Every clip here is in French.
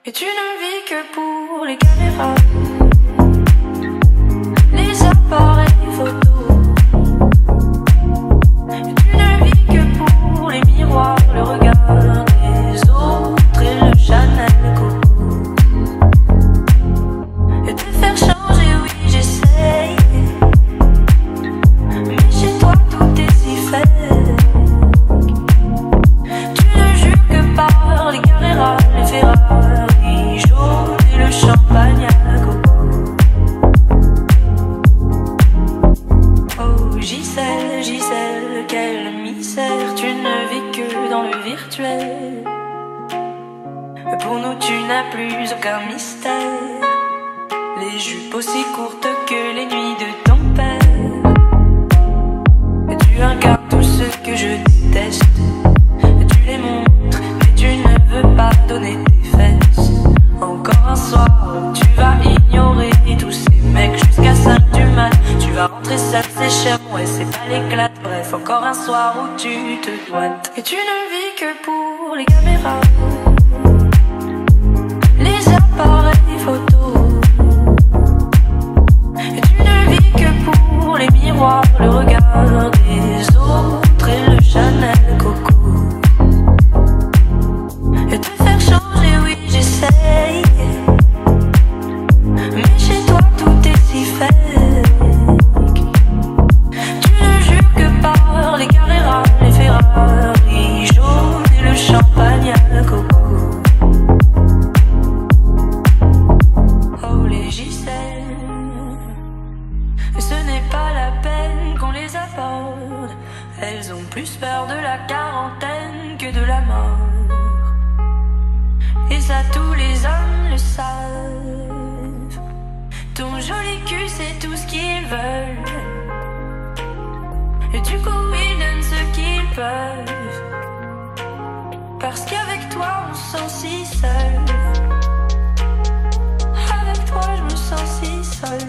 Et tu ne vis que pour les caméras, les appareils photos. Et tu ne vis que pour les miroirs, le regard des autres et le Chanel Coco. Et te faire changer, oui j'essaye, mais chez toi tout est si fake. Tu ne jures que par les Carrera, les Ferrari jaunes et le champagne à coco. Oh Gisèle, Gisèle, quel misère, tu ne vis que dans le virtuel. Pour nous tu n'as plus aucun mystère, les jupes aussi courtes que les nuits de ton père. Et tu incarnes tout ce que je déteste, et tu les montres, mais tu ne veux pas donner tes fesses. Encore un soir où tu vas ignorer tous ces mecs jusqu'à 5 du mat. Tu vas rentrer seul, c'est cher, ouais c'est pas l'éclat. Bref, encore un soir où tu te doites. Et tu ne vis que pour les caméras, les appareils photos. Et tu ne vis que pour les miroirs, le regard des autres et le Chanel Coco. Et te faire changer, oui j'essaye, mais chez toi tout est si fake. Tu ne jures que par les Carrera, les Ferrari jaunes et le champagne à coco. Oh les Gisèle, ce n'est pas la peine qu'on les aborde. Elles ont plus peur de la quarantaine que de la mort. Et ça tous les hommes le savent. Ton joli cul c'est tout ce qu'ils veulent, et du coup ils donnent ce qu'ils peuvent, parce qu'avec toi on se sent si seul. Avec toi je me sens si seul,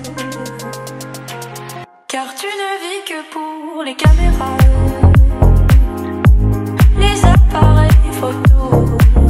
car tu ne vis que pour les caméras, les appareils photos.